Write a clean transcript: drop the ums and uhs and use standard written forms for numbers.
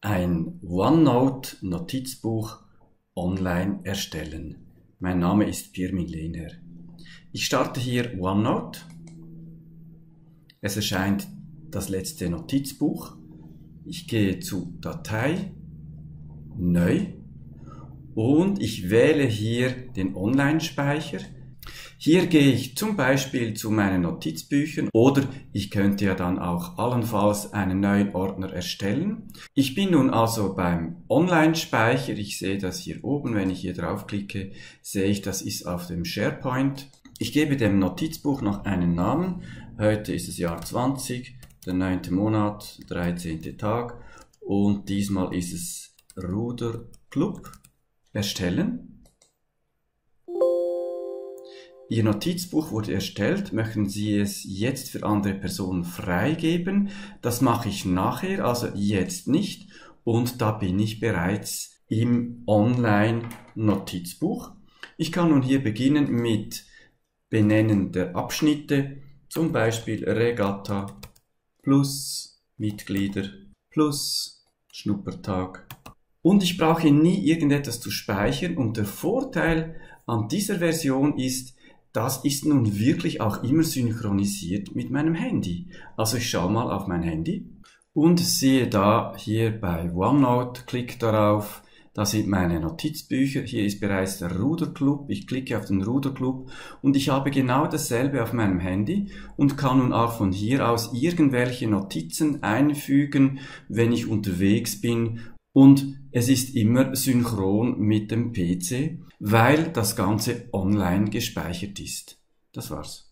Ein OneNote-Notizbuch online erstellen. Mein Name ist Pirmin Lehner. Ich starte hier OneNote. Es erscheint das letzte Notizbuch. Ich gehe zu Datei, Neu und ich wähle hier den Online-Speicher. Hier gehe ich zum Beispiel zu meinen Notizbüchern oder ich könnte ja dann auch allenfalls einen neuen Ordner erstellen. Ich bin nun also beim Online-Speicher. Ich sehe das hier oben, wenn ich hier draufklicke, sehe ich, das ist auf dem SharePoint. Ich gebe dem Notizbuch noch einen Namen. Heute ist es Jahr 20, der 9. Monat, 13. Tag und diesmal ist es Ruderclub. Erstellen. Ihr Notizbuch wurde erstellt. Möchten Sie es jetzt für andere Personen freigeben? Das mache ich nachher, also jetzt nicht. Und da bin ich bereits im Online-Notizbuch. Ich kann nun hier beginnen mit Benennen der Abschnitte, zum Beispiel Regatta plus Mitglieder plus Schnuppertag. Und ich brauche nie irgendetwas zu speichern und der Vorteil an dieser Version ist, das ist nun wirklich auch immer synchronisiert mit meinem Handy. Also ich schaue mal auf mein Handy und sehe da hier bei OneNote, klick darauf, da sind meine Notizbücher, hier ist bereits der Ruderclub, ich klicke auf den Ruderclub und ich habe genau dasselbe auf meinem Handy und kann nun auch von hier aus irgendwelche Notizen einfügen, wenn ich unterwegs bin. Und es ist immer synchron mit dem PC, weil das Ganze online gespeichert ist. Das war's.